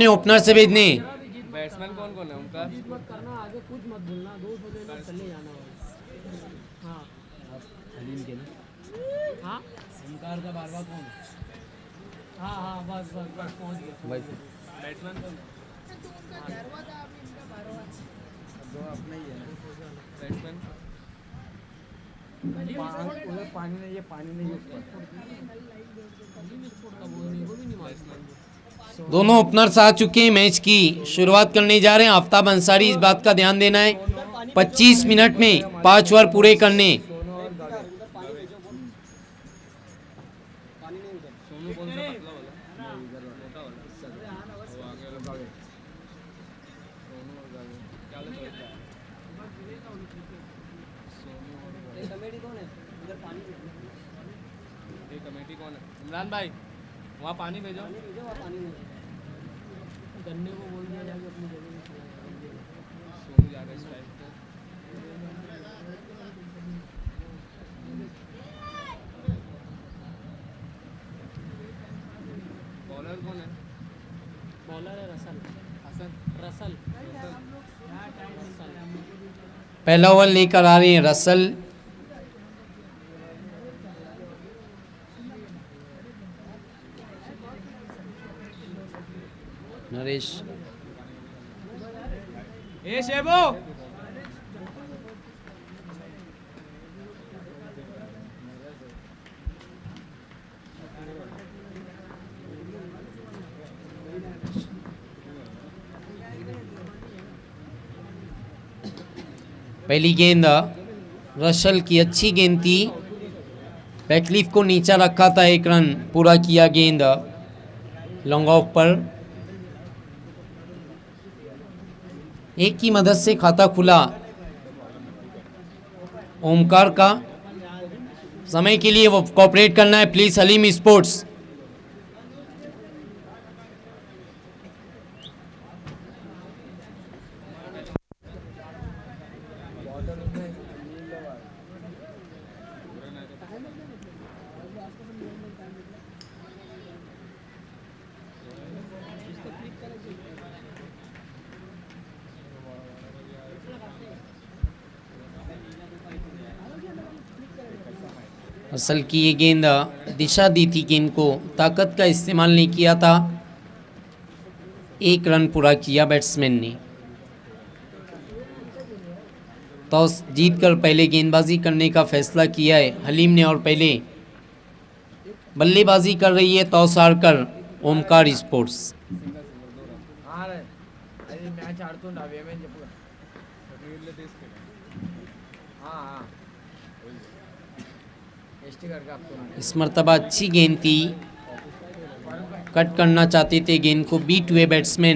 अपने ओपनर से भेजने। बैट्समैन कौन कौन है उनका? मत करना, आगे कुछ मत बोलना, 200 लेना, चले जाना बस। हाँ हलीम के हाँ ओमकार का बारवा कौन? हाँ हाँ, बस बस बस पहुँच गया। बैट्समैन कौन? दो अपना ही है। बैट्समैन पानी नहीं, ये पानी नहीं दोनों ओपनर्स आ चुके हैं। मैच की शुरुआत करने जा रहे हैं। आफ्ताब अंसारी, इस बात का ध्यान देना है 25 मिनट में 5 ओवर पूरे करने। सोनू कौन सा पतला वाला? मोटा वाला। वो आगे वाला। सोनू और गागे क्या लगता है? सोनू और कमेटी कौन है उधर? पानी ये कमेटी कौन है? इमरान भाई वहाँ पानी भेजो। पानी गन्ने को बोल दिया जाके अपनी जगह में चला जाए। सोनू जा रहा है स्ट्राइक पे। बॉलर कौन है? बॉलर है रसल। हसन रसल पहला ओवर लेकर आ रहे हैं रसल। नरेश ए शेबो पहली गेंद रसल की अच्छी गेंद थी। बैकलीफ को नीचा रखा था, 1 रन पूरा किया गेंद लॉन्ग ऑफ पर। एक की मदद से खाता खुला ओमकार का। समय के लिए वो कोऑपरेट करना है प्लीज हलीम स्पोर्ट्स। असल की ये गेंद दिशा दी थी गेंद को, ताकत का इस्तेमाल नहीं किया था। 1 रन पूरा किया बैट्समैन ने। टॉस जीतकर पहले गेंदबाजी करने का फैसला किया है हलीम ने और पहले बल्लेबाजी कर रही है टॉस हारकर ओमकार स्पोर्ट्स। इस मरतबा अच्छी गेंद थी, कट करना चाहते थे गेंद को, बीट हुए बैट्समैन।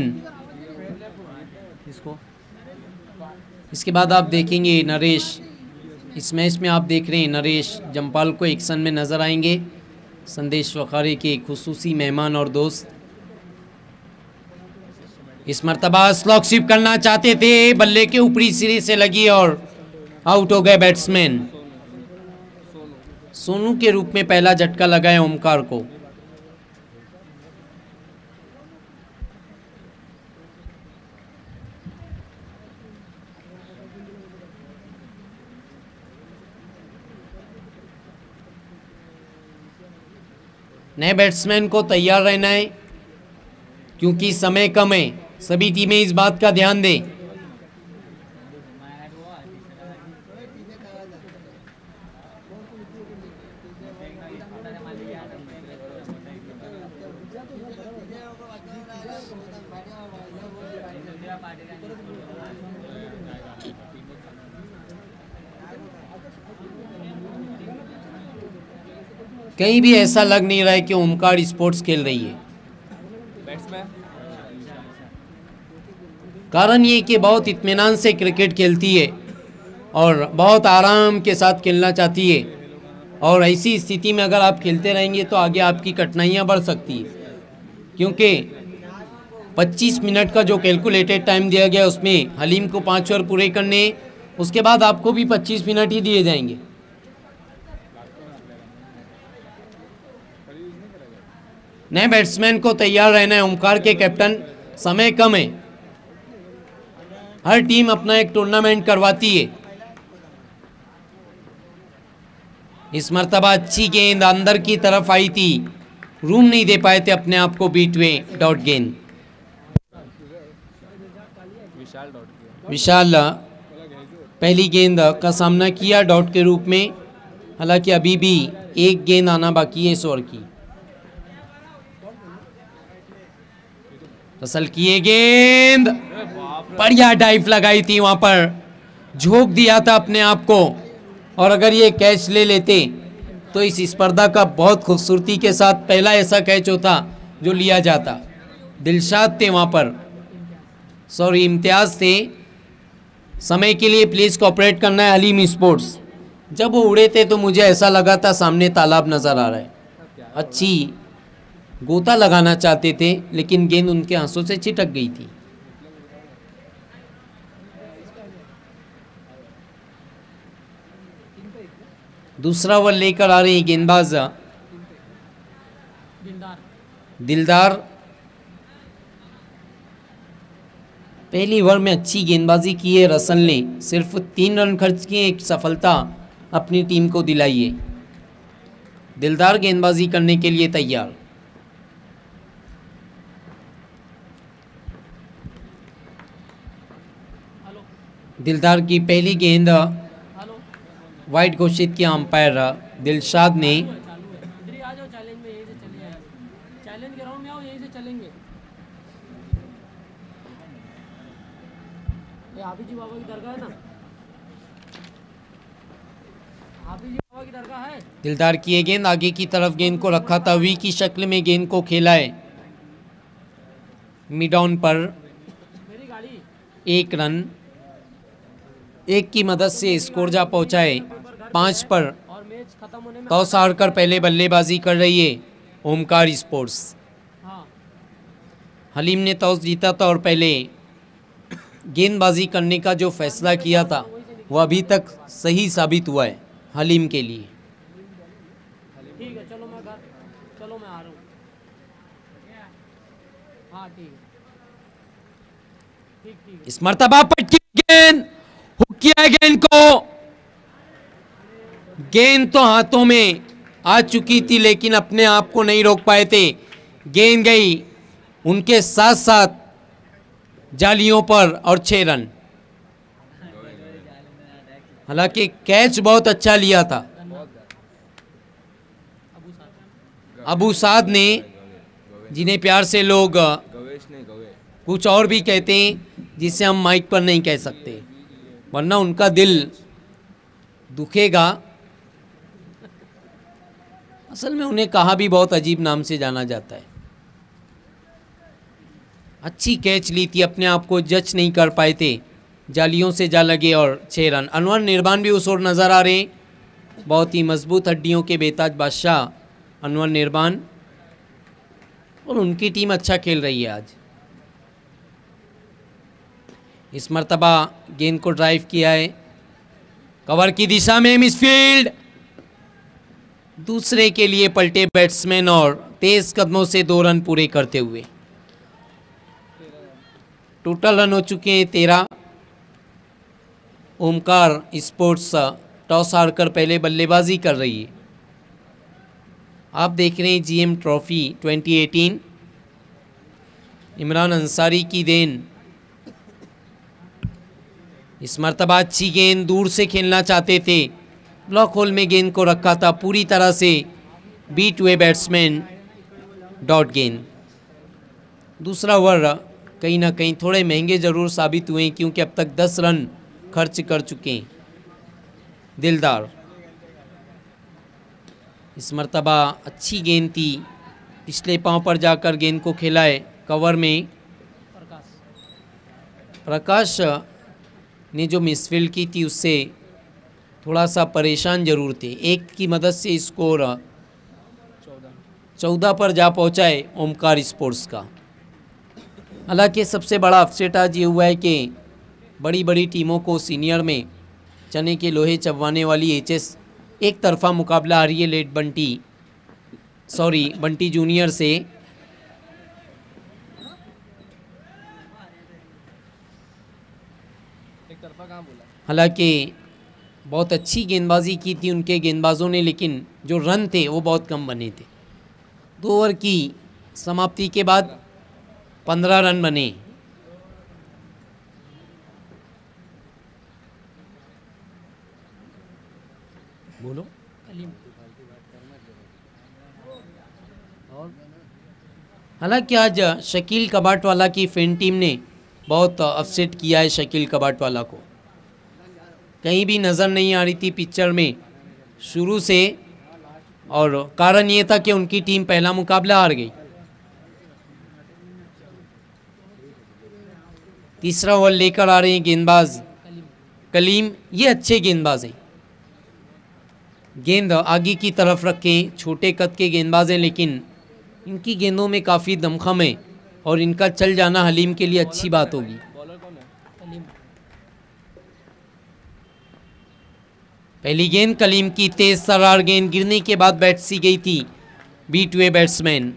इसके बाद आप देखेंगे नरेश, इस मैच में आप देख रहे हैं नरेश जम्पाल को एक्शन में नजर आएंगे, संदेश वखारे के खुसूसी मेहमान और दोस्त। इस मरतबा स्लॉग स्वीप करना चाहते थे, बल्ले के ऊपरी सिरे से लगी और आउट हो गए बैट्समैन। सोनू के रूप में पहला झटका लगाए ओमकार को। नए बैट्समैन को तैयार रहना है क्योंकि समय कम है। सभी टीमें इस बात का ध्यान दें। कहीं भी ऐसा लग नहीं रहा है कि ओमकार स्पोर्ट्स खेल रही है। बैट्समैन कारण ये कि बहुत इत्मीनान से क्रिकेट खेलती है और बहुत आराम के साथ खेलना चाहती है, और ऐसी स्थिति में अगर आप खेलते रहेंगे तो आगे आपकी कठिनाइयां बढ़ सकती है, क्योंकि 25 मिनट का जो कैलकुलेटेड टाइम दिया गया उसमें हलीम को 5 ओवर पूरे करने, उसके बाद आपको भी 25 मिनट ही दिए जाएंगे। नए बैट्समैन को तैयार रहना है ओमकार के कैप्टन समय कम है, हर टीम अपना एक टूर्नामेंट करवाती है। इस मर्तबा अच्छी गेंद अंदर की तरफ आई थी, रूम नहीं दे पाए थे अपने आप को बीट हुए। डॉट गेंद। विशाल डॉट किया। विशाल पहली गेंद का सामना किया डॉट के रूप में, हालांकि अभी भी एक गेंद आना बाकी है इस ओवर की। रसल किए गेंद, बढ़िया डाइव लगाई थी, वहां पर झोंक दिया था अपने आप को, और अगर ये कैच ले लेते तो इस स्पर्धा का बहुत खूबसूरती के साथ पहला ऐसा कैच होता जो लिया जाता। दिलशाद थे वहां पर, सॉरी इम्तियाज थे। समय के लिए प्लीज़ कोऑपरेट करना है हलीम स्पोर्ट्स। जब वो उड़े थे तो मुझे ऐसा लगा था सामने तालाब नज़र आ रहा है। अच्छी गोता लगाना चाहते थे लेकिन गेंद उनके हाथों से छिटक गई थी। दूसरा ओवर लेकर आ रहे हैं गेंदबाज दिलदार। दिलदार। पहली ओवर में अच्छी गेंदबाजी की है रसल ने, सिर्फ 3 रन खर्च किए, एक सफलता अपनी टीम को दिलाई है। दिलदार गेंदबाजी करने के लिए तैयार। हेलो दिलदार की पहली गेंद हेलो, वाइड घोषित किया अंपायर दिलशाद ने। चालू है, इधर ही आ जाओ, चैलेंज में यहीं से चले आए, चैलेंज ग्राउंड में आओ, यहीं से चलेंगे। ये हाफिज जी बाबा की दरगाह है ना, हाफिज जी बाबा की दरगाह है। दिलदार की ये गेंद आगे की तरफ गेंद को रखा था, वी की शक्ल में गेंद को खेला है। मिड ऑन पर मेरी गाड़ी 1 रन, 1 की मदद से स्कोर जा पहुंचाए 5 पर। और मैच खत्म होने में टॉस हारकर पहले बल्लेबाजी कर रही है ओमकार स्पोर्ट्स। हाँ, हलीम ने टॉस जीता था और पहले गेंदबाजी करने का जो फैसला किया था वो अभी तक सही साबित हुआ है हलीम के लिए। ठीक है, चलो मैं घर, चलो मैं आ रहा हूँ। हाँ ठीक है, ठीक ठीक है। इस मर्तबा पटकी गेंद, हुक किया है गेंद को। गेंद तो हाथों में आ चुकी थी लेकिन अपने आप को नहीं रोक पाए थे। गेंद गई उनके साथ साथ जालियों पर और 6 रन। हालांकि कैच बहुत अच्छा लिया था अबू साद ने, जिन्हें प्यार से लोग गवेश नहीं गवे। कुछ और भी कहते हैं जिसे हम माइक पर नहीं कह सकते, वरना उनका दिल दुखेगा। असल में उन्हें कहा भी बहुत अजीब नाम से जाना जाता है। अच्छी कैच ली थी, अपने आप को जज नहीं कर पाए थे, जालियों से जा लगे और 6 रन। अनवर निर्बान भी उस ओर नज़र आ रहे हैं, बहुत ही मजबूत हड्डियों के बेताज बादशाह अनवर निर्बान, और उनकी टीम अच्छा खेल रही है आज। इस मर्तबा गेंद को ड्राइव किया है कवर की दिशा में, मिसफील्ड। दूसरे के लिए पलटे बैट्समैन और तेज कदमों से 2 रन पूरे करते हुए। टोटल रन हो चुके हैं 13। ओमकार स्पोर्ट्स टॉस हारकर पहले बल्लेबाजी कर रही है। आप देख रहे हैं जीएम ट्रॉफी 2018, इमरान अंसारी की देन। इस मर्तबा अच्छी गेंद, दूर से खेलना चाहते थे, ब्लॉक होल में गेंद को रखा था, पूरी तरह से बीट हुए बैट्समैन। डॉट गेंद। दूसरा ओवर कहीं ना कहीं थोड़े महंगे ज़रूर साबित हुए क्योंकि अब तक 10 रन खर्च कर चुके हैं दिलदार। इस मर्तबा अच्छी गेंद थी, पिछले पांव पर जाकर गेंद को खेला है कवर में। प्रकाश ने जो मिसफील्ड की थी उससे थोड़ा सा परेशान जरूर थे। 1 की मदद से स्कोर 14 पर जा पहुंचा है ओमकार स्पोर्ट्स का। हालांकि सबसे बड़ा अपसेट आज ये हुआ है कि बड़ी बड़ी टीमों को सीनियर में चने के लोहे चबवाने वाली एचएस एक तरफा मुकाबला आ रही है लेट बंटी जूनियर से। एक तरफा कहाँ बोला? हालांकि बहुत अच्छी गेंदबाजी की थी उनके गेंदबाजों ने, लेकिन जो रन थे वो बहुत कम बने थे। 2 ओवर की समाप्ति के बाद 15 रन बने। बोलो। कलीम और हालांकि आज शकील कबाटवाला की फैन टीम ने बहुत अपसेट किया है शकील कबाटवाला को। कहीं भी नज़र नहीं आ रही थी पिक्चर में शुरू से, और कारण ये था कि उनकी टीम पहला मुकाबला हार गई। तीसरा ओवर लेकर आ रहे हैं गेंदबाज कलीम। ये अच्छे गेंदबाज हैं, गेंद आगे की तरफ रखें, छोटे कद के गेंदबाज हैं, लेकिन इनकी गेंदों में काफ़ी दमखम है और इनका चल जाना हलीम के लिए अच्छी बात होगी। बॉलर कौन है? कलीम पहली गेंद कलीम की, तेज तर्रार गेंद गिरने के बाद बैट सी गई थी बीट हुए बैट्समैन।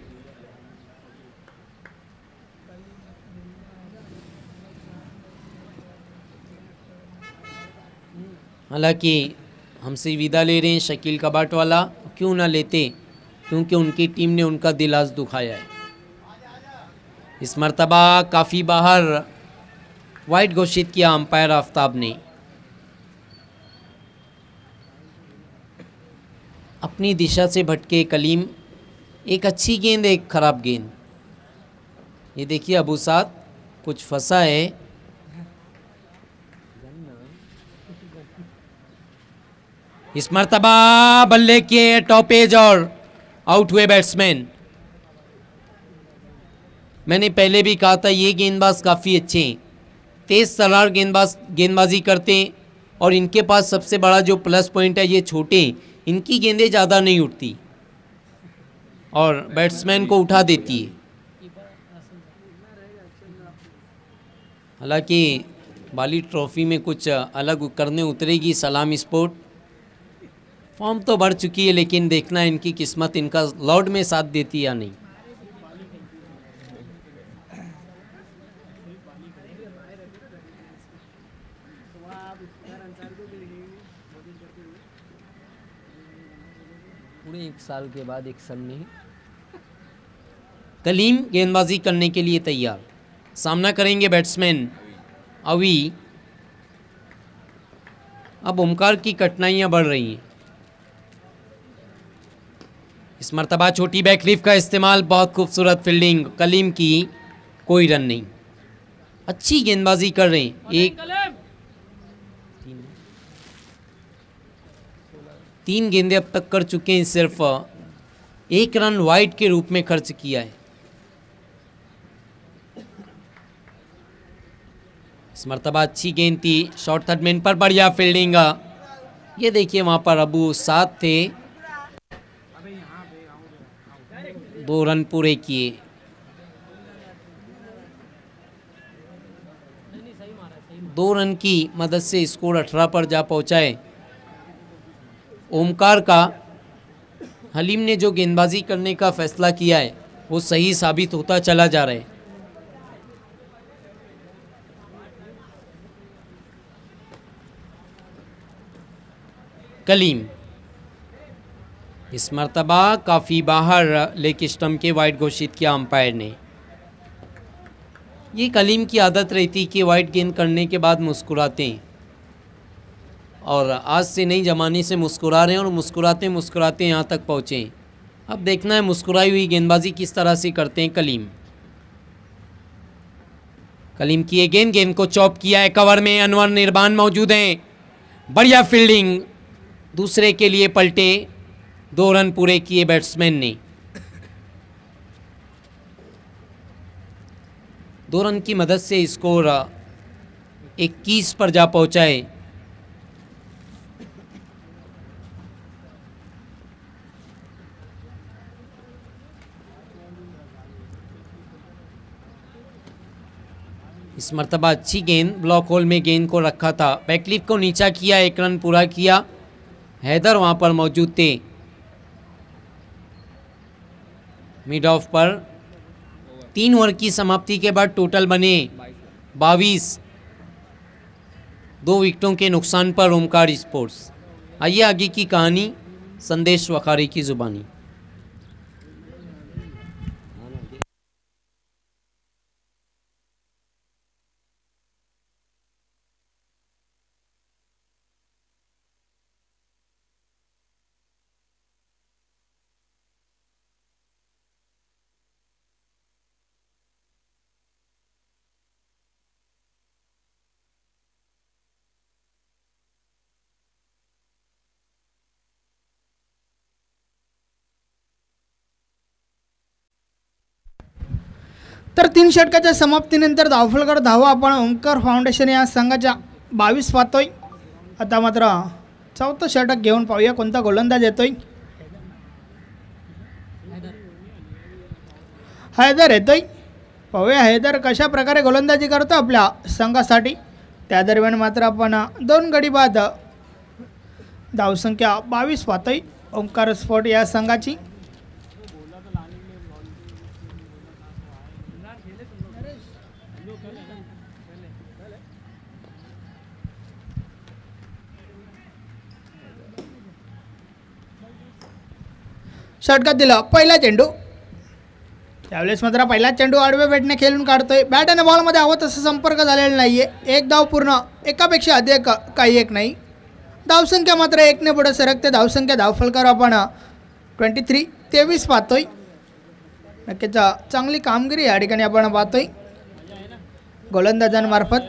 हालांकि हमसे विदा ले रहे हैं शकील कबाटवाला, क्यों ना लेते, क्योंकि उनकी टीम ने उनका दिल आज दुखाया है। इस मर्तबा काफ़ी बाहर वाइड घोषित किया अंपायर आफ्ताब ने। अपनी दिशा से भटके कलीम, एक अच्छी गेंद एक खराब गेंद। ये देखिए अबू साद कुछ फंसा है। इस मर्तबा बल्ले किए टॉप एज और आउट हुए बैट्समैन। मैंने पहले भी कहा था ये गेंदबाज काफ़ी अच्छे हैं, तेज़ तर्रार गेंदबाजी करते हैं, और इनके पास सबसे बड़ा जो प्लस पॉइंट है ये छोटे हैं, इनकी गेंदें ज़्यादा नहीं उठती और बैट्समैन को उठा देती है। हालांकि बाली ट्रॉफी में कुछ अलग करने उतरेगी सलाम स्पोर्ट। फॉर्म तो बढ़ चुकी है, लेकिन देखना है इनकी किस्मत इनका लॉर्ड में साथ देती या नहीं। पूरे 1 साल के बाद एक सन में कलीम गेंदबाजी करने के लिए तैयार, सामना करेंगे बैट्समैन अवी। अब ओमकार की कठिनाइयां बढ़ रही हैं। इस मर्तबा छोटी बैकलिफ्ट का इस्तेमाल, बहुत खूबसूरत फील्डिंग कलीम की, कोई रन नहीं। अच्छी गेंदबाजी कर रहे हैं। एक तीन गेंदें अब तक कर चुके हैं, सिर्फ 1 रन वाइड के रूप में खर्च किया है। इस मर्तबा अच्छी गेंद थी शॉर्ट थर्ड मैन पर, बढ़िया फील्डिंग। ये देखिए वहां पर अबू साद थे, 2 रन पूरे किए। सही मारा 2 रन की मदद से स्कोर 18 पर जा पहुंचा है। ओमकार का हलीम ने जो गेंदबाजी करने का फैसला किया है वो सही साबित होता चला जा रहा है। कलीम इस मर्तबा काफ़ी बाहर लेग स्टंप के वाइड घोषित किया अंपायर ने। ये कलीम की आदत रहती कि वाइड गेंद करने के बाद मुस्कुराते हैं, और आज से नई ज़माने से मुस्कुरा रहे हैं और मुस्कुराते मुस्कुराते यहाँ तक पहुँचे हैं। अब देखना है मुस्कुराई हुई गेंदबाजी किस तरह से करते हैं कलीम। कलीम की ये गेंद को चॉप किया है, कवर में अनवर निर्बान मौजूद हैं, बढ़िया फील्डिंग, दूसरे के लिए पलटे, 2 रन पूरे किए बैट्समैन ने। 2 रन की मदद से स्कोर 21 पर जा पहुंचा है। इस मर्तबा अच्छी गेंद, ब्लॉक होल में गेंद को रखा था, बैकलिफ्ट को नीचा किया, 1 रन पूरा किया। हैदर वहां पर मौजूद थे। मिड ऑफ पर 3 ओवर की समाप्ति के बाद टोटल बने 22। 2 विकेटों के नुकसान पर ओमकार स्पोर्ट्स। आइए आगे की कहानी संदेश वखारी की ज़ुबानी। तर 3 षटकाच्या समाप्तीनंतर धावफलकर धावा आपण ओंकार फाउंडेशन या संघाच्या 22 पाहतोय। आता मात्र चौथं षटक घेऊन पाहूया कोणता गोलंदाज येतोय। हैदर येतोय, पाहूया हैदर कशा प्रकारे गोलंदाजी करतो आपल्या संघासाठी। त्या दरम्यान मात्र आपण 2 गडी बाद धावसंख्या 22 पाहतोय ओंकार स्पोर्ट या संघाची। षटकातील पहिला चेंडू, त्यावेळेस मात्र पहिला चेंडू आडवे बॅटने खेळून काढतोय। बॅट आणि बॉलमध्ये हवा तसा संपर्क झालेला नाहीये। एक धाव पूर्ण, एकापेक्षा अधिक काही एक नाही। धावसंख्या मात्र 1 ने पुढे सरकते। धावसंख्या धावफलकर आपण 23 पाहतोय। नक्कीच चांगली कामगिरी या ठिकाणी आपण पाहतोय गोलंदाजांमार्फत।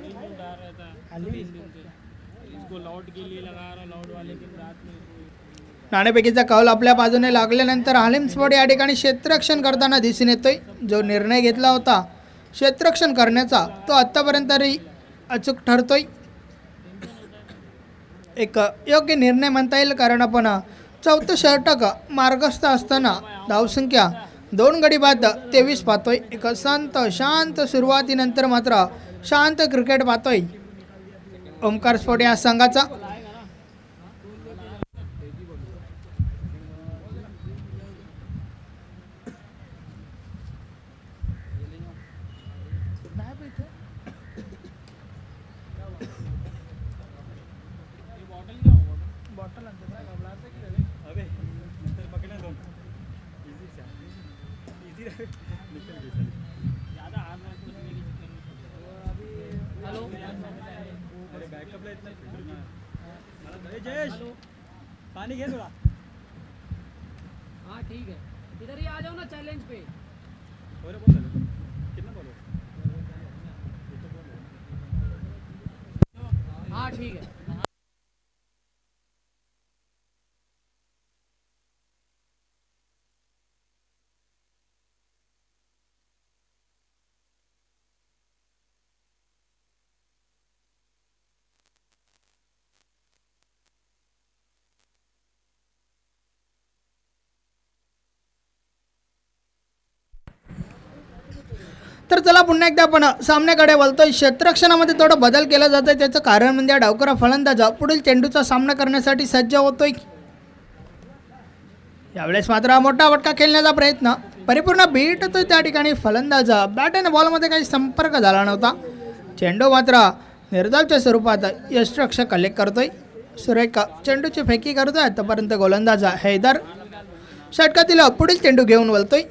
नाणेफेकीचा कौल आपल्या बाजूने लागल्यानंतर हालिम स्पोर्ट या ठिकाणी क्षेत्ररक्षण करताना दिसून येतोय। जो निर्णय घेतला होता क्षेत्ररक्षण करण्याचा तो आत्तापर्यंत अचूक ठरतोय। एक योग्य निर्णय म्हणता येईल, कारण आपण चौथं षटक मार्गस्थ असताना धावसंख्या 2 गडी बाद 23 पाहतोय। एक शांत सुरुवातीनंतर मात्र शांत क्रिकेट पाहतोय ओमकार स्पोर्ट या संघाचा। पानी घे थोड़ा। हाँ ठीक है, इधर ही आ जाओ ना चैलेंज पे। कितना बॉल हाँ ठीक है। तर चला पुन्हा एकदा आपण सामन्याकडे वळतोय। क्षेत्ररक्षणामध्ये थोडा बदल केला जातोय। त्याचं कारण म्हणजे डावखुरा फलंदाज पुढील चेंडूचा सामना करण्यासाठी सज्ज होतोय। यावेळेस मात्र मोठा फटका खेळण्याचा प्रयत्न, परिपूर्ण बीट होतोय त्या ठिकाणी फलंदाज। बॅट आणि बॉलमध्ये काही संपर्क झाला नव्हता। चेंडू मात्र निर्धावच्या स्वरूपात यष्टिरक्षक कलेक्ट करतोय। सुरेख चेंडूची फेकी करतोय आतापर्यंत गोलंदाज हैदर। षटकातील पुढील चेंडू घेऊन वळतोय।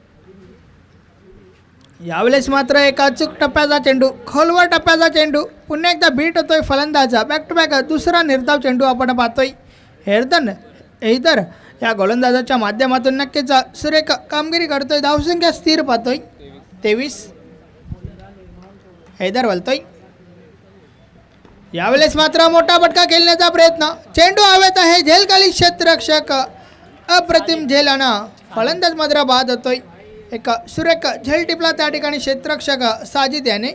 यावेळेस मात्र एक अचूक टप्प्याचा चेंडू, खोलवर टप्प्याचा चेंडू, पुन्हा एकदा बीट होतोय फलंदाजा। बॅक टू बॅक दुसरा निर्धाव चेंडू आपण पाहतोय हैदर या गोलंदाजाच्या माध्यमातून नक्कीच सुरेख कामगिरी करतोय। धावसंख्या स्थिर पाहतोय 23। हैदर वळतोय। यावेळेस मात्र मोठा फटका खेळण्याचा प्रयत्न, चेंडू हवेत आहे, झेलखाली क्षेत्ररक्षक अप्रतिम झेल आणि फलंदाज मात्र बाद होतोय। एक सुरेख झेल टिपला त्या ठिकाणी क्षेत्ररक्षक साजिद याने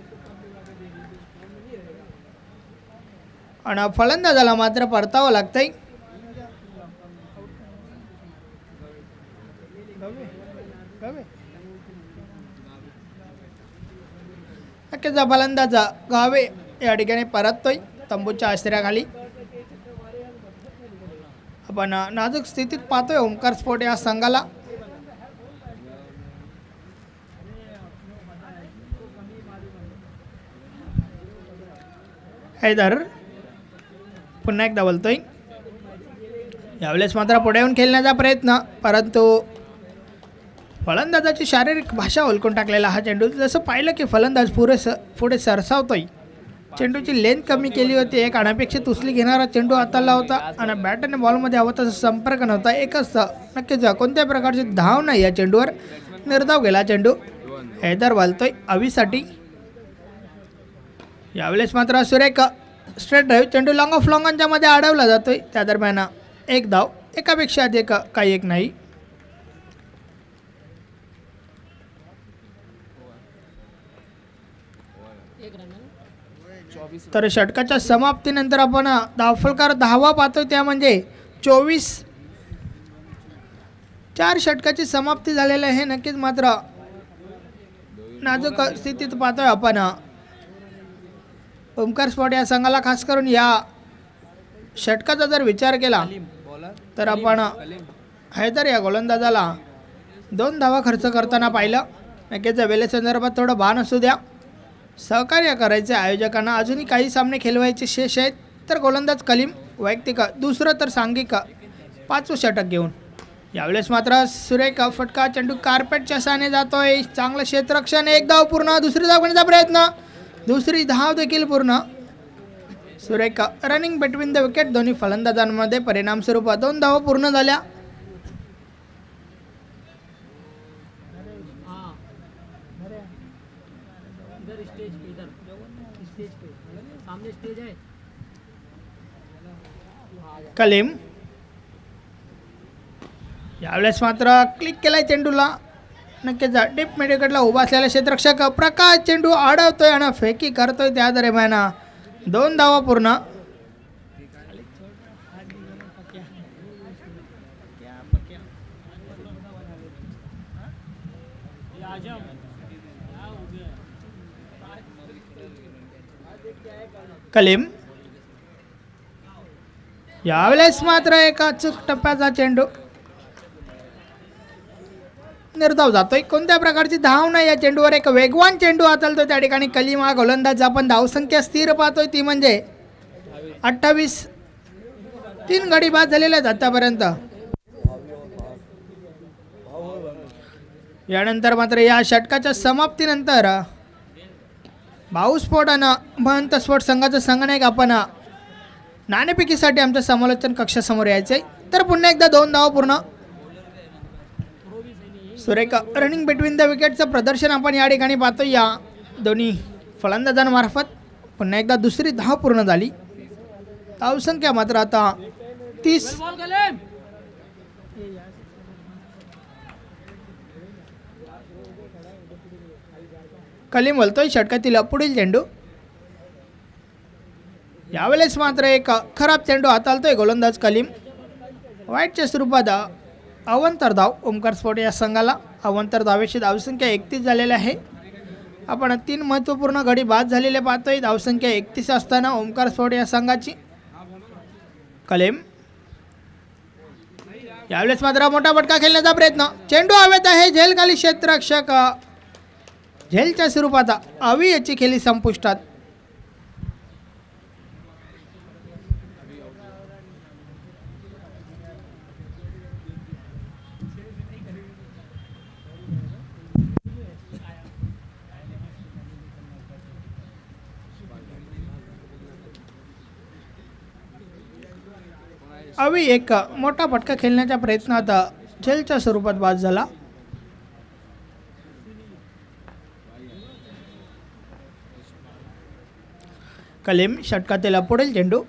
आणि फलंदाजाला मात्र परतावं लागतंय। नक्कीच फलंदाज गावे या ठिकाणी परततोय तंबूच्या आश्रयाखाली। आपण नाजूक स्थितीत पाहतोय ओमकार स्पोर्ट या संघाला। हैदर पुन्हा एकदा बोलतोय. यावेळेस मात्र पुढे येऊन खेळण्याचा प्रयत्न, परंतु फलंदाजाची शारीरिक भाषा ओळखून टाकलेला हा चेंडू. जसं पाहिलं की फलंदाज पुढे सरसावतोय. चेंडूची लेंथ कमी केली होती. एक अनपेक्षित उचली घेणारा चेंडू हाताळला होता आणि बॅट आणि बॉलमध्ये हवा तसा संपर्क नव्हता. एकच नक्कीच कोणत्याही प्रकारची धाव नाही या चेंडूवर. निर्धाव गेला चेंडू. हैदर बोलतोय अवीसाठी. यावेळेस मात्र सुरेख स्ट्रेट ड्राईव्ह चेंडू लॉंग ऑफ लॉंगांच्या मध्ये अडवला जातोय. त्या दरम्यान एक धाव, एकापेक्षा अधिक काही एक नाही. तर षटकाच्या समाप्तीनंतर आपण धावफलकार 10वा पाहतोय, त्या म्हणजे 24. 4 षटकाची समाप्ती झालेली आहे. नक्कीच मात्र नाजूक स्थितीत पाहतोय आपण. ओमकार स्पॉट या संघाला खास करून या षटकाचा जर विचार केला तर आपण हैदर या गोलंदाजाला 2 धावा खर्च करताना पाहिलं. नक्कीच वेळेसंदर्भात थोडं भान असू द्या. सहकार्य करायचे आयोजकांना. अजूनही काही सामने खेळवायचे शेष आहेत. तर गोलंदाज कलीम वैयक्तिक दुसरं तर सांघिक 5वं षटक घेऊन. यावेळेस मात्र सुरेख फटका चेंडू कार्पेटच्या साने जातोय. चांगलं क्षेत्ररक्षण. एक धाव पूर्ण. दुसरी धाव घेण्याचा प्रयत्न. दुसरी धाव देखील पूर्ण. सुरेख रनिंग बिटवीन द विकेट. दोन्ही फलंदाजांमध्ये परिणामस्वरूप 2 धावा पूर्ण झाल्या. इधर स्टेज पे, इधर स्टेज पे, सामने स्टेज है. कलीम यावेळेस मात्र क्लिक केलाय चेंडूला. नक्कीच डीप मिडविकेटला उभा असलेला क्षेत्ररक्षक प्रकाश चेंडू अडवतोय आणि फेकी करतोय. त्या दरम्यान 2 धावा पूर्ण. कलीम यावेळेस मात्र एका अचूक टप्प्याचा चेंडू निर्धाव जातोय. कोणत्या प्रकारची धाव नाही या चेंडूवर. एक वेगवान चेंडू हाताळतोय त्या ठिकाणी कलीम हा गोलंदाज. आपण धावसंख्या स्थिर पाहतोय ती म्हणजे 28. 3 गडी बाद झालेले आहेत आतापर्यंत. यानंतर मात्र या षटकाच्या समाप्तीनंतर भाऊस्फोट आणि महंत स्फोट संघाचं संगणक आपण नाणेफेकीसाठी आमच्या समालोचन कक्षासमोर यायचं आहे. तर पुन्हा एकदा 2 धावा पूर्ण. सुरेख रनिंग बिटवीन द विकेटचं प्रदर्शन आपण या ठिकाणी पाहतो या दोन्ही फलंदाजांमार्फत. पुन्हा एकदा दुसरी धाव पूर्ण झाली. धावसंख्या मात्र आता 30. कलीम बोलतोय षटकातील पुढील चेंडू. यावेळेस मात्र एक खराब चेंडू हाताळतोय गोलंदाज कलीम. वाईटच्या स्वरूपात अवंतर धाव ओमकार स्पोर्ट या संघाला. अवंतर धावेची धावसंख्या 31 झालेली आहे. आपण 3 महत्त्वपूर्ण गडी बाद झालेले पाहतोय. धावसंख्या 31 असताना ओमकार स्पोर्ट या संघाची. कलीम यावेळेस मात्र मोठा फटका खेळण्याचा प्रयत्न. चेंडू हवेत आहे. झेलखाली क्षेत्ररक्षक झेलच्या स्वरूपात अवी याची खेळी संपुष्टात. अवी एक मोठा फटका खेळण्याच्या प्रयत्नात झेलच्या स्वरूपात बाद झाला. कलीम षटकातील पुढील चेंडू.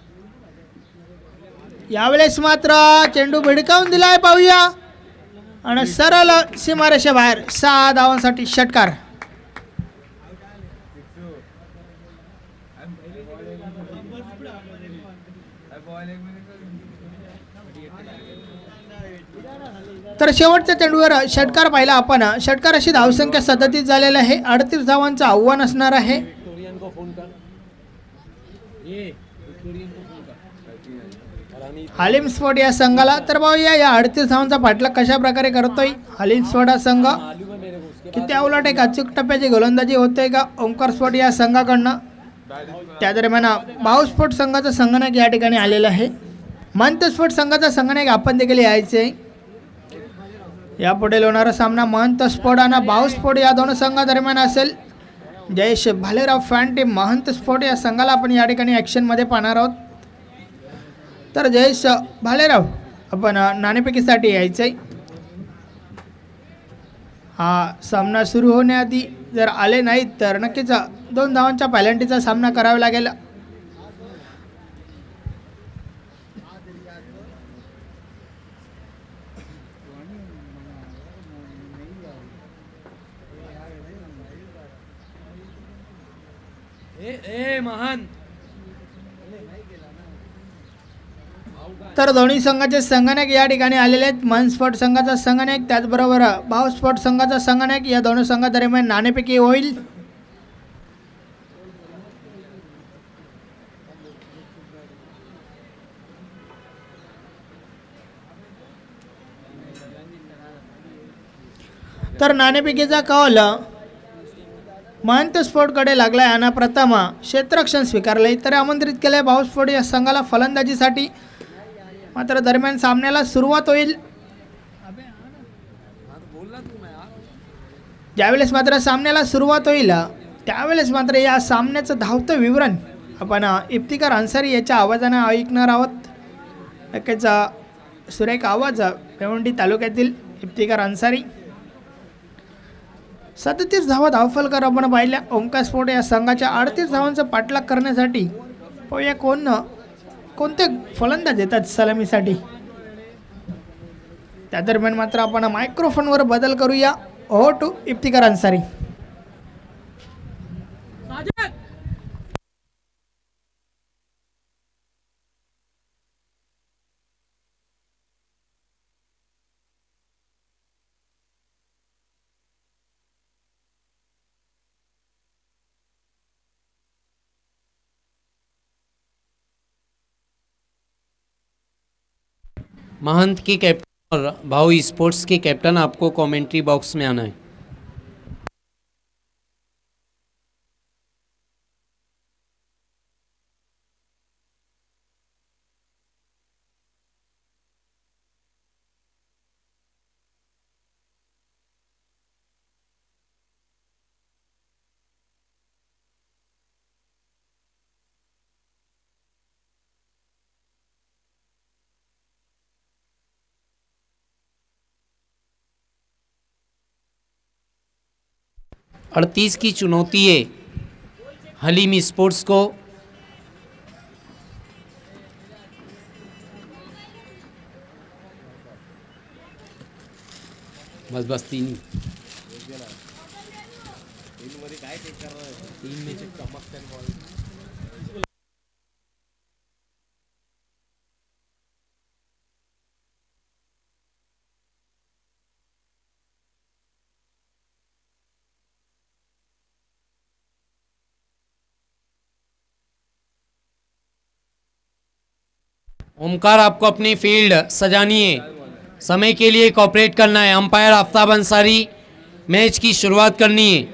यावेळेस मात्र चेंडू भिडकावून दिलाय पाहूया आणि सरळ सीमारेषे बाहेर. 6 धावांसाठी षटकार. तर शेवटच्या चेंडूवर षटकार पाहिला आपण. षटकार अशी धावसंख्या 37 झालेली आहे. 38 धावांचं आव्हान असणार आहे. हलीम स्पोर्ट या संघाला. तर पाहूया या 38 धावांचा पाठलाग कशा प्रकारे करतोय हलीम स्पोर्ट हा संघ. किती अवलट एक अचूक टप्प्याची गोलंदाजी होते का ओमकार स्पोर्ट या संघाकडनं. त्या दरम्यान भाऊस्फोट संघाचा संगणक या ठिकाणी आलेला आहे. महंतस्फोट संघाचा संगणक आपण देखील यायचे आहे. यापुढे होणारा सामना महंतस्फोट आणि भाऊस्फोट या दोन संघादरम्यान असेल. जयेश भालेराव फॅन टीम महंतस्फोट या संघाला आपण या ठिकाणी ॲक्शनमध्ये पाहणार आहोत. तर जयेश भालेराव आपण नाणेफेकीसाठी यायचं आहे. हा सामना सुरू होण्याआधी जर आले नाहीत तर नक्कीच 2 धावांच्या पेनल्टीचा सामना करावा लागेल. ए महान तर दोन्ही संघाचे संगणक या ठिकाणी आलेले आहेत. मनस्फोट संघाचा संगणक त्याचबरोबर भाऊस्फोट संघाचा संगणक या दोन संघादरम्यान नाणेफेकी होईल. तर नाणेफेकीचा कौल महंतस्फोटकडे लागलाय आणि प्रथम क्षेत्ररक्षण स्वीकारले तर आमंत्रित केले भाऊस्फोट या संघाला फलंदाजीसाठी. मात्र दरम्यान सामन्याला सुरुवात होईल. ज्यावेळेस मात्र सामन्याला सुरुवात होईल त्यावेळेस मात्र या सामन्याचं धावतं विवरण आपण इफ्तिकार अन्सारी याच्या आवाजाने ऐकणार आहोत. नक्कीच सुरेख आवाज भिवंडी तालुक्यातील इफ्तिकार अन्सारी. 37 धावा धावफलकर आपण पाहिल्या. ओंकार स्फोट या संघाच्या 38 धावांचा पाठलाग करण्यासाठी पाहूया कोणते फलंदाज येतात सलामीसाठी. त्या दरम्यान मात्र आपण मायक्रोफोनवर बदल करूया. Over to Iftikhar Ansari. महंत के कैप्टन और भाऊ स्पोर्ट्स के कैप्टन आपको कमेंट्री बॉक्स में आना है. अड़तीस की चुनौती है हलीम स्पोर्ट्स को. बस 3 में चमकते बॉल. ओमकार आपको अपनी फील्ड सजानी है. समय के लिए कॉपरेट करना है. अंपायर आफ्ताब अंसारी मैच की शुरुआत करनी है.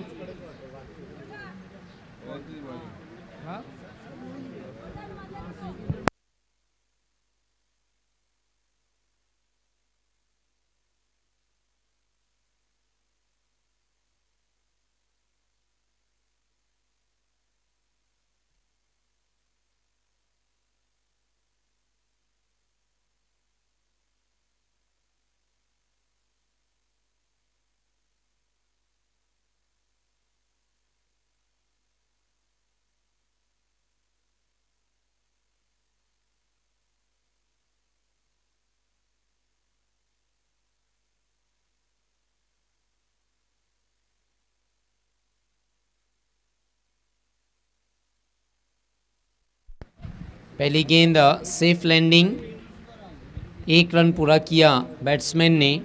पहली गेंद सेफ लैंडिंग. 1 रन पूरा किया बैट्समैन ने.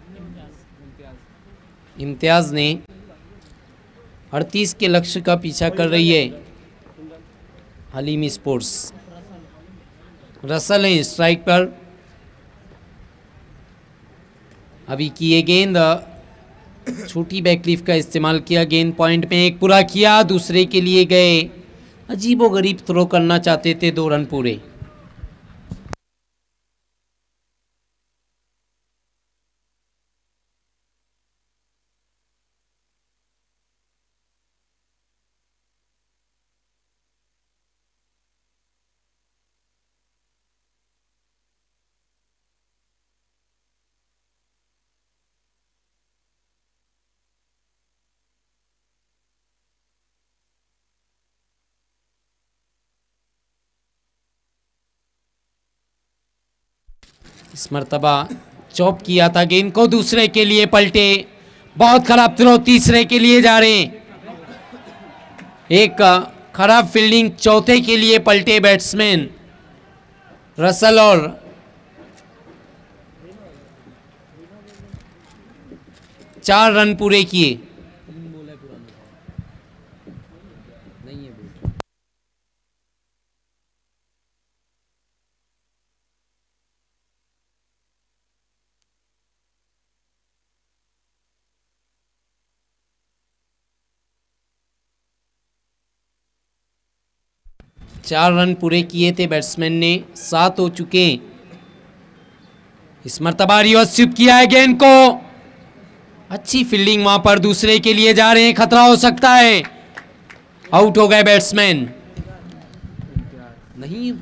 इम्तियाज़ ने 38 के लक्ष्य का पीछा कर रही है हलीम स्पोर्ट्स. रसल है स्ट्राइक पर. अभी की ये गेंद छोटी बैकलीफ का इस्तेमाल किया. गेंद पॉइंट में 1 पूरा किया. दूसरे के लिए गए अजीबोगरीब थ्रो करना चाहते थे, 2 रन पूरे। इस मर्तबा चॉप किया था गेंद को, दूसरे के लिए पलटे, बहुत खराब थ्रो, तीसरे के लिए जा रहे हैं। एक खराब फील्डिंग, चौथे के लिए पलटे बैट्समैन रसल और 4 रन पूरे किए। चार रन पूरे किए थे बैट्समैन ने, 7 हो चुके। इस मर्तबा रिवर्स स्वीप किया है गेंद को, अच्छी फील्डिंग वहां पर, दूसरे के लिए जा रहे हैं, खतरा हो सकता है। आउट हो गए बैट्समैन। नहीं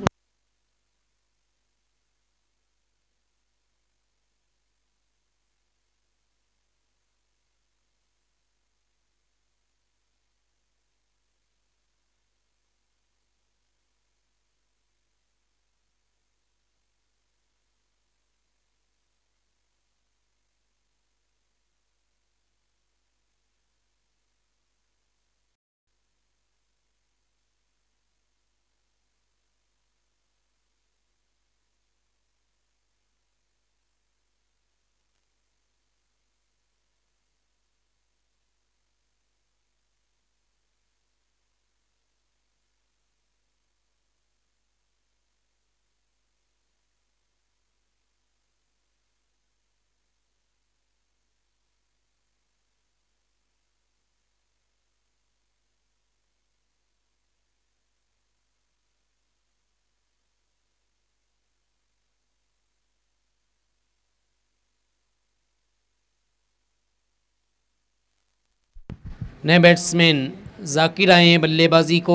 नए बैट्समैन जाकिर आए हैं बल्लेबाजी को,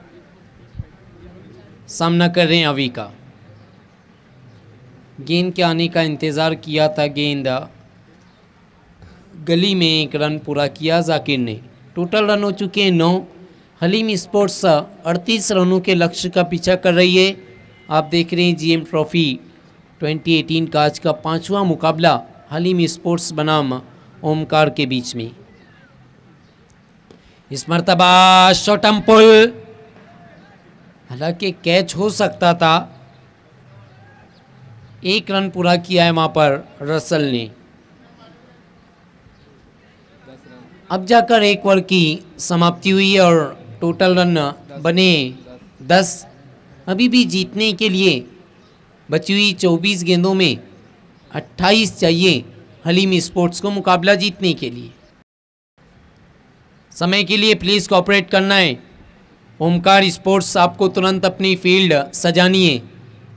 सामना कर रहे हैं अवी का। गेंद के आने का इंतज़ार किया था, गेंद गली में 1 रन पूरा किया जाकिर ने। टोटल रन हो चुके हैं 9। हलीम स्पोर्ट्स 38 रनों के लक्ष्य का पीछा कर रही है। आप देख रहे हैं जीएम ट्रॉफी 2018 का आज का 5वां मुकाबला हलीम स्पोर्ट्स बनाम ओमकार के बीच में। इस मर्तबा शॉटम पुल, हालांकि कैच हो सकता था। 1 रन पूरा किया है वहां पर रसल ने। अब जाकर 1 ओवर की समाप्ति हुई है और टोटल रन बने 10। अभी भी जीतने के लिए बची हुई 24 गेंदों में 28 चाहिए हलीम स्पोर्ट्स को मुकाबला जीतने के लिए। समय के लिए प्लीज़ कोऑपरेट करना है। ओमकार स्पोर्ट्स आपको तुरंत अपनी फील्ड सजानी है।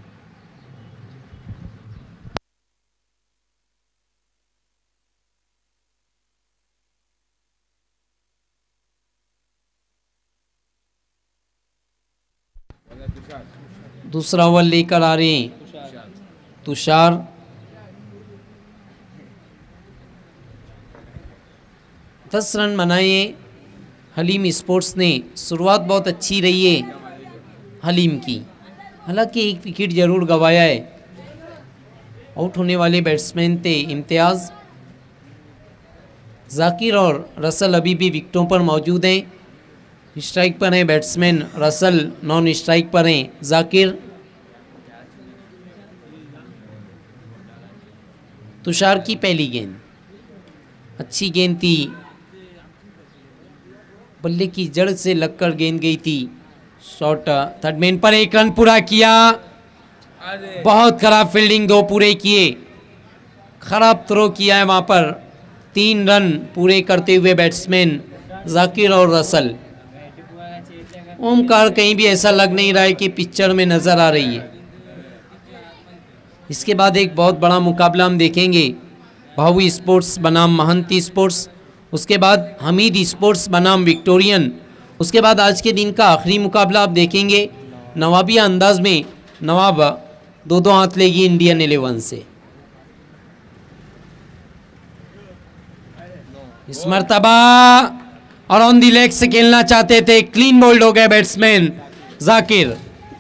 दूसरा ओवर लेकर आ रहे हैं तुषार। दस रन बनाए हलीम स्पोर्ट्स ने। शुरुआत बहुत अच्छी रही है हलीम की, हालांकि 1 विकेट जरूर गंवाया है। आउट होने वाले बैट्समैन थे इम्तियाज़, जाकिर और रसल अभी भी विकेटों पर मौजूद हैं। स्ट्राइक पर हैं बैट्समैन रसल, नॉन स्ट्राइक पर हैं जाकिर। तुषार की पहली गेंद अच्छी गेंद थी, बल्ले की जड़ से लगकर गेंद गई थी। शॉट थर्ड मैन पर, 1 रन पूरा किया। बहुत खराब फील्डिंग, 2 पूरे किए। खराब थ्रो किया है वहां पर। 3 रन पूरे करते हुए बैट्समैन जाकिर और रसल। ओमकार कहीं भी ऐसा लग नहीं रहा है कि पिक्चर में नज़र आ रही है। इसके बाद एक बहुत बड़ा मुकाबला हम देखेंगे, भाऊ स्पोर्ट्स बनाम महंती स्पोर्ट्स, उसके बाद हमीद स्पोर्ट्स बनाम विक्टोरियन, उसके बाद आज के दिन का आखिरी मुकाबला आप देखेंगे नवाबिया अंदाज में नवाब दो हाथ लेगी इंडियन 11 से। इस मरतबा और ऑन दी लेग से खेलना चाहते थे, क्लीन बोल्ड हो गए बैट्समैन जाकिर।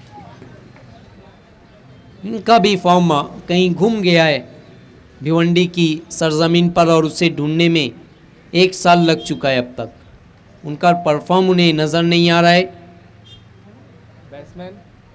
इनका भी फॉर्म कहीं घूम गया है भिवंडी की सरजमीन पर और उसे ढूंढने में 1 साल लग चुका है अब तक। उनका परफॉर्म उन्हें नज़र नहीं आ रहा है। बैट्समैन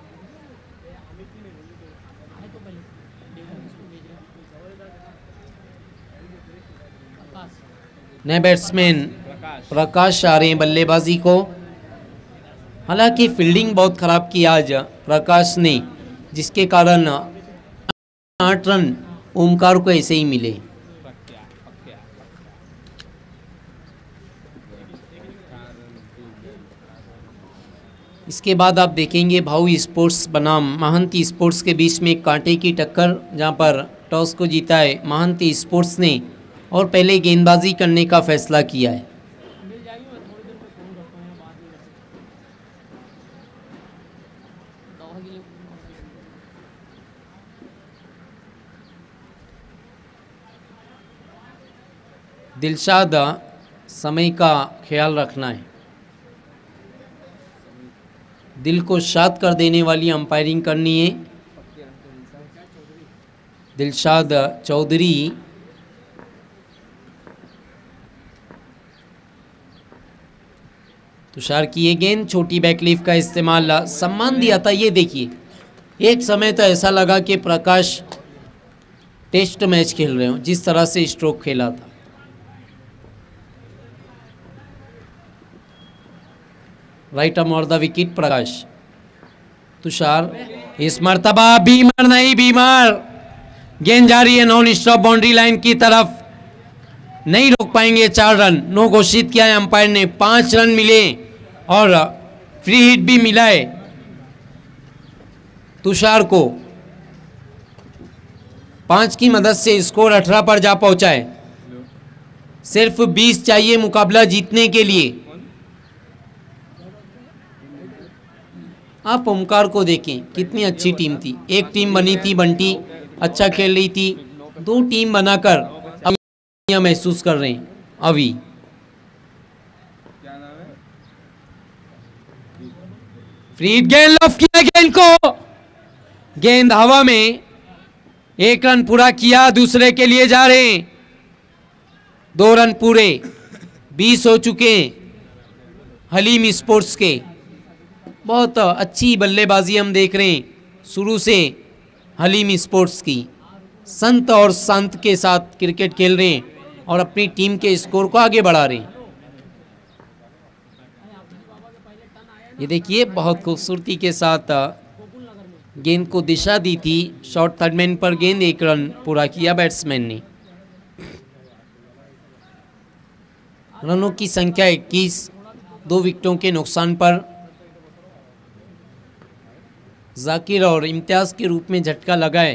नए बैट्समैन प्रकाश आ रहे हैं बल्लेबाजी को। हालांकि फील्डिंग बहुत ख़राब की आज प्रकाश ने, जिसके कारण 8 रन ओमकार को ऐसे ही मिले। इसके बाद आप देखेंगे भाऊ स्पोर्ट्स बनाम महंती स्पोर्ट्स के बीच में एक कांटे की टक्कर, जहां पर टॉस को जीता है महंती स्पोर्ट्स ने और पहले गेंदबाजी करने का फैसला किया है। दिलशाद, समय का ख्याल रखना है। दिल को शाद कर देने वाली अंपायरिंग करनी है। दिलशाद चौधरी तुषार की ये गेंद, छोटी बैकलीफ का इस्तेमाल, सम्मान दिया था। ये देखिए, एक समय तो ऐसा लगा कि प्रकाश टेस्ट मैच खेल रहे हो, जिस तरह से स्ट्रोक खेला था। राइट आर्म और द विकेट प्रकाश। तुषार, इस मर्तबा बीमार नहीं, बीमार गेंद जा रही है नॉन स्टॉप बाउंड्री लाइन की तरफ, नहीं रोक पाएंगे। 4 रन नो घोषित किया है अंपायर ने। 5 रन मिले और फ्री हिट भी मिला है तुषार को। 5 की मदद से स्कोर 18 पर जा पहुंचा है। सिर्फ 20 चाहिए मुकाबला जीतने के लिए। आप ओमकार को देखें, कितनी अच्छी टीम थी। एक टीम बनी थी, बंटी अच्छा खेल रही थी, 2 टीम बनाकर अब महसूस कर रहे हैं। अभी क्या नाम है? फ्री गेंद लॉफ किया, गेंद को, गेंद हवा में, 1 रन पूरा किया, दूसरे के लिए जा रहे हैं। 2 रन पूरे, 20 हो चुके हैं हलीम स्पोर्ट्स के। बहुत अच्छी बल्लेबाजी हम देख रहे हैं शुरू से हलीम स्पोर्ट्स की। संत और संत के साथ क्रिकेट खेल रहे हैं और अपनी टीम के स्कोर को आगे बढ़ा रहे हैं। ये देखिए, बहुत खूबसूरती के साथ गेंद को दिशा दी थी। शॉर्ट थर्ड मैन पर गेंद, 1 रन पूरा किया बैट्समैन ने। रनों की संख्या 21, 2 विकेटों के नुकसान पर जाकिर और इम्तियाज के रूप में झटका लगा है।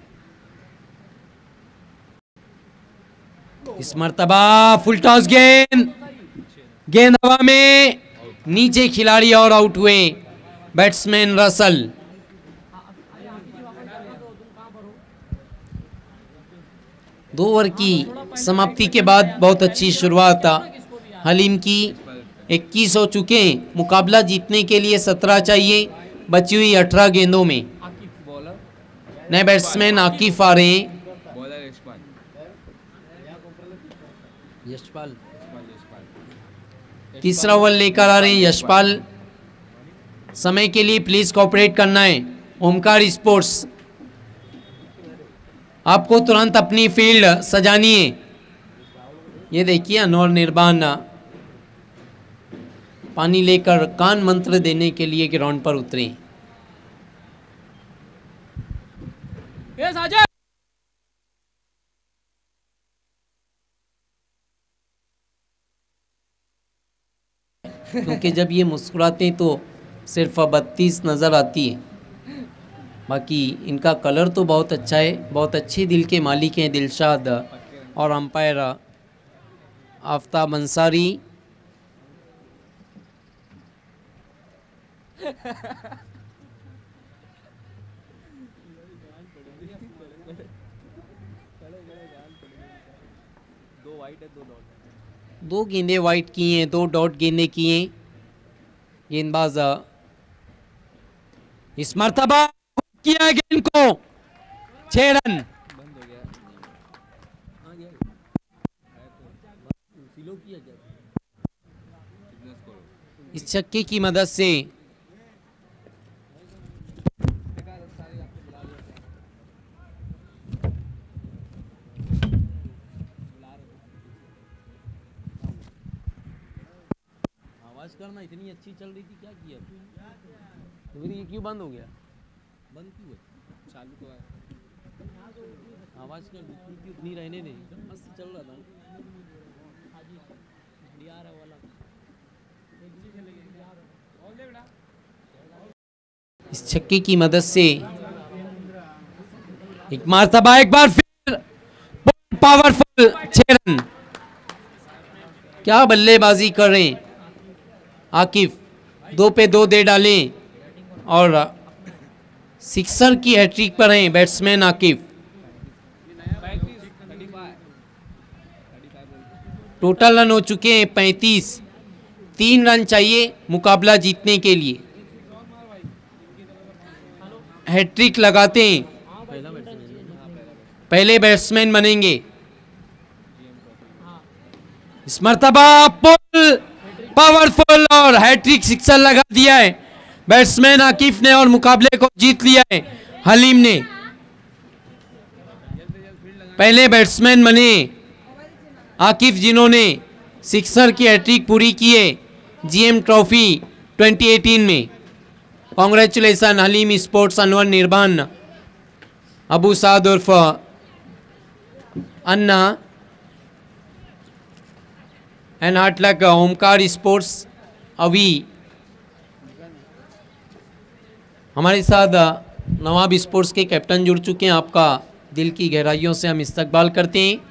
इस मर्तबा फुल टॉस गेंद, गेंद हवा में, नीचे खिलाड़ी और आउट हुए बैट्समैन रसल। दो ओवर की समाप्ति के बाद बहुत अच्छी शुरुआत हलीम की। 21 हो चुके हैं। मुकाबला जीतने के लिए 17 चाहिए, बची हुई 18 गेंदों में। बॉलर नए बैट्समैन आकिफ आ रहे हैं। बॉलर यशपाल यशपाल यशपाल तीसरा ओवर लेकर आ रहे हैं यशपाल। समय के लिए प्लीज कोऑपरेट करना है। ओमकार स्पोर्ट्स, आपको तुरंत अपनी फील्ड सजानी है। ये देखिए, अनवर निर्बान पानी लेकर कान मंत्र देने के लिए ग्राउंड पर उतरे। ये साजा क्योंकि जब ये मुस्कुराते हैं तो सिर्फ 32 नज़र आती है। बाकी इनका कलर तो बहुत अच्छा है, बहुत अच्छे दिल के मालिक हैं दिलशाद और अंपायर आफ्ताब अंसारी। दो वाइट है, दो डॉट है। 2 गेंदे वाइट की हैं, 2 डॉट गेंदे किए। गेंदबाज इस मर्तबा किया गेंद को 6 रन। बंद हो गया। हाँ गया सिलो किया क्या? कितना स्कोर? इस छक्के की मदद से आवाज करना, इतनी अच्छी चल रही थी, क्या किया तो फिर ये क्यों बंद हो गया? बंद क्यों है? चालू तो है। आवाज कर, उतनी उतनी रहने दे, मस्त चल रहा था। इस छक्के की मदद से एक मर्तबा एक बार फिर पावरफुल 6 रन। क्या बल्लेबाजी कर रहे हैं आकिफ, 2 पे 2 दे डालें और सिक्सर की हैट्रिक पर हैं बैट्समैन आकिफ। टोटल रन हो चुके हैं 35। 3 रन चाहिए मुकाबला जीतने के लिए। हैट्रिक लगाते हैं पहले बैट्समैन बनेंगे। इस मर्तबा पुल पावरफुल और हैट्रिक सिक्सर लगा दिया है बैट्समैन आकिफ ने और मुकाबले को जीत लिया है हलीम ने। पहले बैट्समैन बने आकिफ जिन्होंने सिक्सर की हैट्रिक पूरी की है जीएम ट्रॉफी 2018 में। कांग्रेचुलेसन हलीम स्पोर्ट्स अनवर निर्बान, अबू साद उर्फ Anna and hard luck Omkar sports Avi. हमारे साथ नवाब स्पोर्ट्स के कैप्टन जुड़ चुके हैं, आपका दिल की गहराइयों से हम इस्तकबाल करते हैं।